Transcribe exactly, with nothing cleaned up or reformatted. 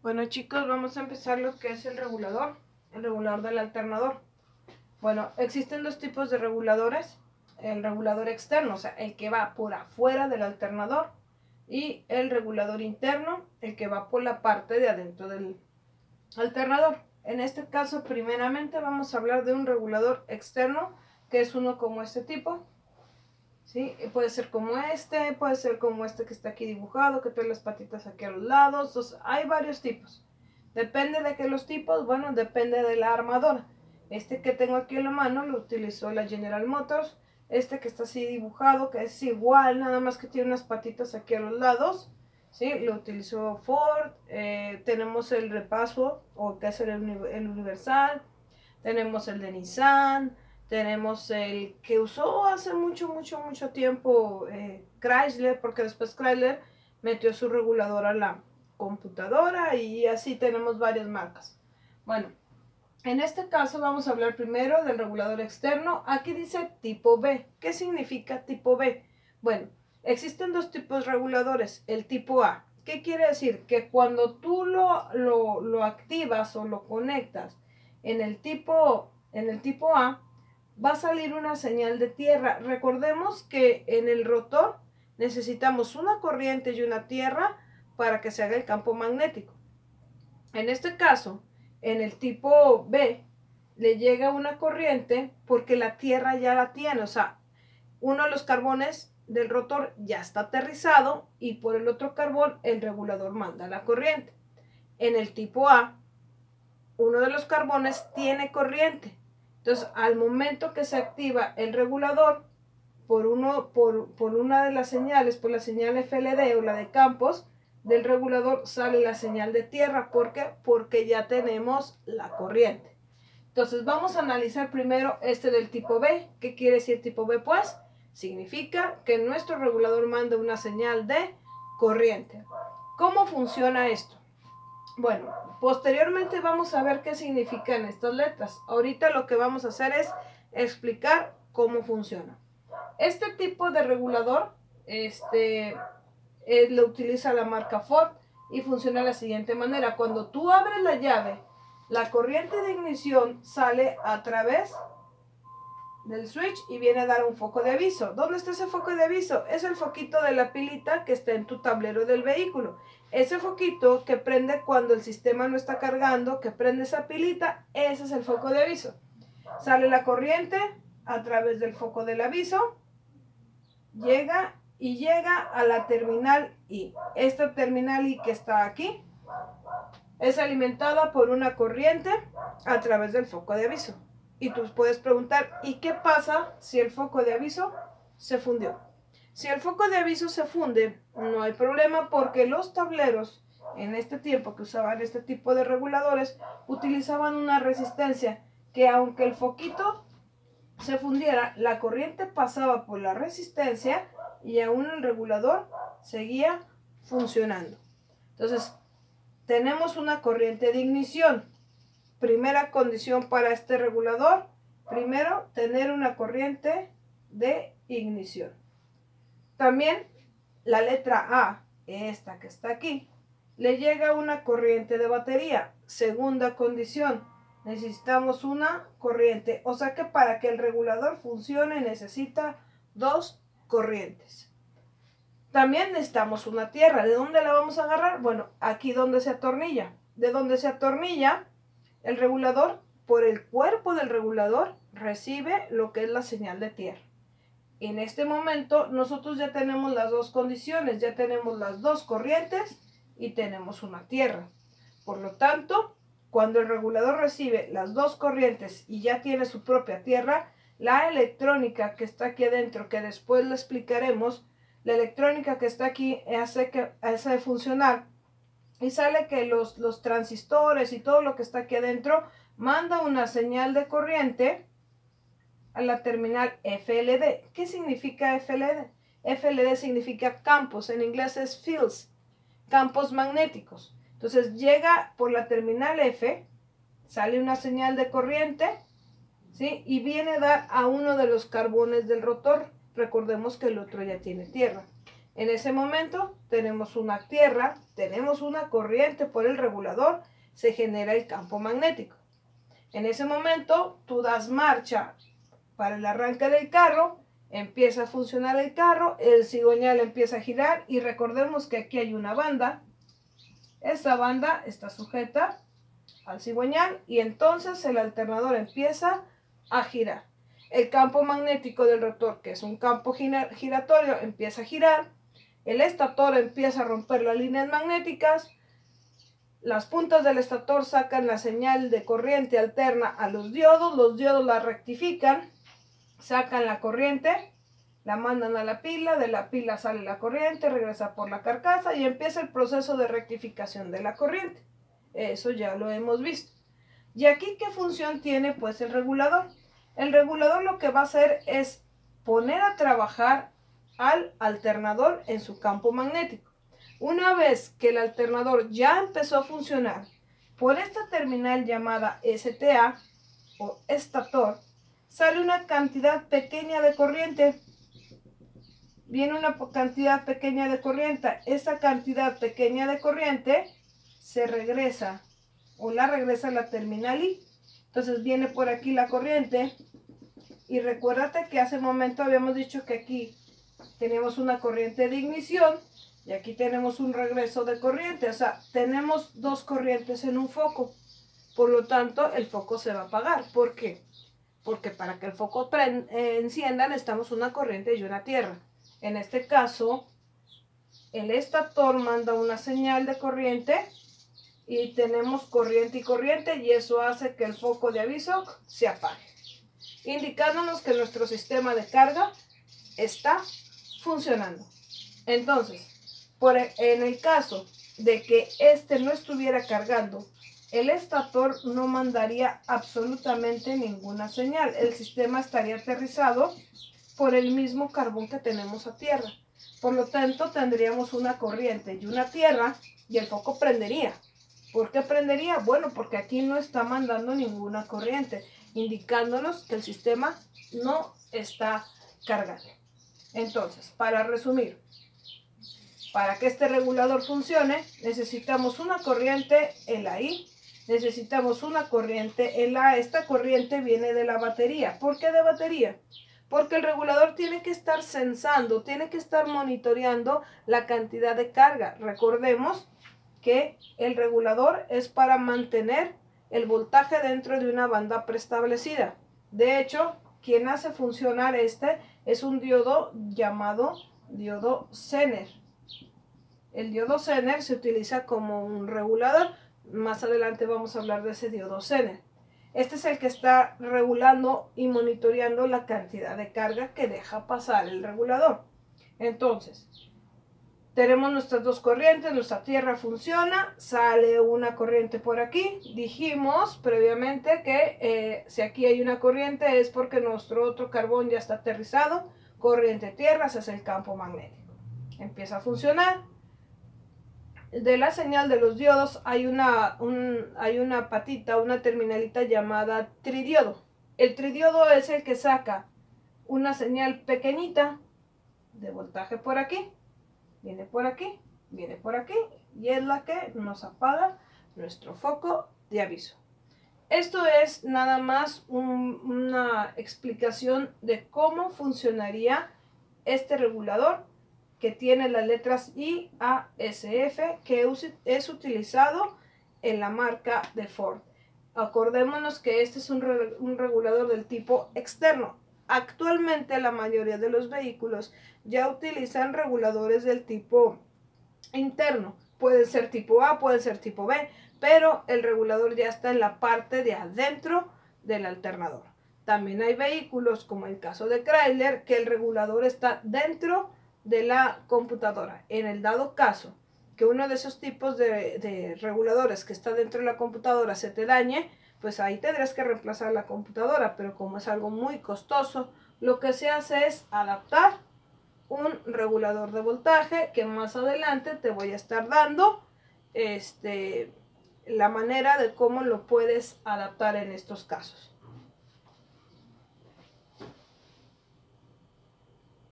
Bueno, chicos, vamos a empezar lo que es el regulador, el regulador del alternador. Bueno, existen dos tipos de reguladores: el regulador externo, o sea, el que va por afuera del alternador, y el regulador interno, el que va por la parte de adentro del alternador. En este caso, primeramente vamos a hablar de un regulador externo, que es uno como este tipo. ¿Sí? Puede ser como este, puede ser como este que está aquí dibujado, que trae las patitas aquí a los lados. Entonces, hay varios tipos. Depende de que los tipos, bueno, depende de la armadora. Este que tengo aquí en la mano lo utilizó la General Motors. Este que está así dibujado, que es igual, nada más que tiene unas patitas aquí a los lados, ¿sí? Lo utilizó Ford. Eh, tenemos el repaso, o que es el, el universal. Tenemos el de Nissan. Tenemos el que usó hace mucho, mucho, mucho tiempo eh, Chrysler, porque después Chrysler metió su regulador a la computadora, y así tenemos varias marcas. Bueno, en este caso vamos a hablar primero del regulador externo. Aquí dice tipo B. ¿Qué significa tipo B? Bueno, existen dos tipos de reguladores. El tipo A. ¿Qué quiere decir? Que cuando tú lo, lo, lo activas o lo conectas en el tipo, en el tipo A, va a salir una señal de tierra. Recordemos que en el rotor necesitamos una corriente y una tierra para que se haga el campo magnético. En este caso, en el tipo B, le llega una corriente porque la tierra ya la tiene. O sea, uno de los carbones del rotor ya está aterrizado, y por el otro carbón el regulador manda la corriente. En el tipo A, uno de los carbones tiene corriente. Entonces, al momento que se activa el regulador, por, uno, por, por una de las señales, por la señal F L D o la de campos del regulador, sale la señal de tierra. ¿Por qué? Porque ya tenemos la corriente. Entonces, vamos a analizar primero este del tipo B. ¿Qué quiere decir tipo B? Pues, significa que nuestro regulador manda una señal de corriente. ¿Cómo funciona esto? Bueno, posteriormente vamos a ver qué significan estas letras. Ahorita lo que vamos a hacer es explicar cómo funciona. Este tipo de regulador este, eh, lo utiliza la marca Ford, y funciona de la siguiente manera. Cuando tú abres la llave, la corriente de ignición sale a través del switch y viene a dar un foco de aviso. ¿Dónde está ese foco de aviso? Es el foquito de la pilita que está en tu tablero del vehículo. Ese foquito que prende cuando el sistema no está cargando, que prende esa pilita, ese es el foco de aviso. Sale la corriente a través del foco del aviso, llega y llega a la terminal I. Esta terminal I que está aquí es alimentada por una corriente a través del foco de aviso. Y tú puedes preguntar, ¿y qué pasa si el foco de aviso se fundió? Si el foco de aviso se funde, no hay problema, porque los tableros en este tiempo que usaban este tipo de reguladores utilizaban una resistencia que, aunque el foquito se fundiera, la corriente pasaba por la resistencia y aún el regulador seguía funcionando. Entonces, tenemos una corriente de ignición. Primera condición para este regulador: primero, tener una corriente de ignición. También la letra A, esta que está aquí, le llega una corriente de batería. Segunda condición, necesitamos una corriente. O sea que para que el regulador funcione necesita dos corrientes. También necesitamos una tierra. ¿De dónde la vamos a agarrar? Bueno, aquí donde se atornilla. De donde se atornilla el regulador, por el cuerpo del regulador recibe lo que es la señal de tierra. En este momento nosotros ya tenemos las dos condiciones, ya tenemos las dos corrientes y tenemos una tierra. Por lo tanto, cuando el regulador recibe las dos corrientes y ya tiene su propia tierra, la electrónica que está aquí adentro, que después le explicaremos, la electrónica que está aquí hace, que, hace funcionar, y sale que los, los transistores y todo lo que está aquí adentro manda una señal de corriente a la terminal F L D. ¿Qué significa F L D? F L D significa campos, en inglés es fields, campos magnéticos. Entonces llega por la terminal F, sale una señal de corriente, ¿sí? Y viene a dar a uno de los carbones del rotor. Recordemos que el otro ya tiene tierra. En ese momento tenemos una tierra, tenemos una corriente por el regulador, se genera el campo magnético. En ese momento tú das marcha para el arranque del carro, empieza a funcionar el carro, el cigüeñal empieza a girar y recordemos que aquí hay una banda. Esta banda está sujeta al cigüeñal y entonces el alternador empieza a girar. El campo magnético del rotor, que es un campo giratorio, empieza a girar. El estator empieza a romper las líneas magnéticas. Las puntas del estator sacan la señal de corriente alterna a los diodos. Los diodos la rectifican, sacan la corriente, la mandan a la pila. De la pila sale la corriente, regresa por la carcasa y empieza el proceso de rectificación de la corriente. Eso ya lo hemos visto. ¿Y aquí qué función tiene pues el regulador? El regulador lo que va a hacer es poner a trabajar al alternador en su campo magnético. Una vez que el alternador ya empezó a funcionar por esta terminal llamada S T A o estator, sale una cantidad pequeña de corriente. Viene una cantidad pequeña de corriente. Esa cantidad pequeña de corriente se regresa o la regresa a la terminal I. Entonces viene por aquí la corriente y recuérdate que hace un momento habíamos dicho que aquí tenemos una corriente de ignición y aquí tenemos un regreso de corriente. O sea, tenemos dos corrientes en un foco. Por lo tanto, el foco se va a apagar. ¿Por qué? Porque para que el foco eh, encienda necesitamos una corriente y una tierra. En este caso, el estator manda una señal de corriente y tenemos corriente y corriente y eso hace que el foco de aviso se apague, indicándonos que nuestro sistema de carga está funcionando. Entonces, por, en el caso de que este no estuviera cargando, el estator no mandaría absolutamente ninguna señal. El sistema estaría aterrizado por el mismo carbón que tenemos a tierra. Por lo tanto, tendríamos una corriente y una tierra y el foco prendería. ¿Por qué prendería? Bueno, porque aquí no está mandando ninguna corriente, indicándonos que el sistema no está cargando. Entonces, para resumir, para que este regulador funcione, necesitamos una corriente en la I, necesitamos una corriente en la A. Esta corriente viene de la batería. ¿Por qué de batería? Porque el regulador tiene que estar sensando, tiene que estar monitoreando la cantidad de carga. Recordemos que el regulador es para mantener el voltaje dentro de una banda preestablecida. De hecho, quien hace funcionar este es un diodo llamado diodo Zener. El diodo Zener se utiliza como un regulador. Más adelante vamos a hablar de ese diodo Zener. Este es el que está regulando y monitoreando la cantidad de carga que deja pasar el regulador. Entonces, tenemos nuestras dos corrientes, nuestra tierra funciona, sale una corriente por aquí. Dijimos previamente que eh, si aquí hay una corriente es porque nuestro otro carbón ya está aterrizado. Corriente tierra, ese es el campo magnético. Empieza a funcionar. De la señal de los diodos hay una, un, hay una patita, una terminalita llamada tridiodo. El tridiodo es el que saca una señal pequeñita de voltaje por aquí. Viene por aquí, viene por aquí y es la que nos apaga nuestro foco de aviso. Esto es nada más un, una explicación de cómo funcionaría este regulador que tiene las letras I A S F, que es utilizado en la marca de Ford. Acordémonos que este es un, re, un regulador del tipo externo. Actualmente la mayoría de los vehículos ya utilizan reguladores del tipo interno. Pueden ser tipo A, pueden ser tipo B, pero el regulador ya está en la parte de adentro del alternador. También hay vehículos, como el caso de Chrysler, que el regulador está dentro de la computadora. En el dado caso que uno de esos tipos de, de reguladores que está dentro de la computadora se te dañe, pues ahí tendrás que reemplazar la computadora, pero como es algo muy costoso, lo que se hace es adaptar un regulador de voltaje, que más adelante te voy a estar dando este, la manera de cómo lo puedes adaptar en estos casos.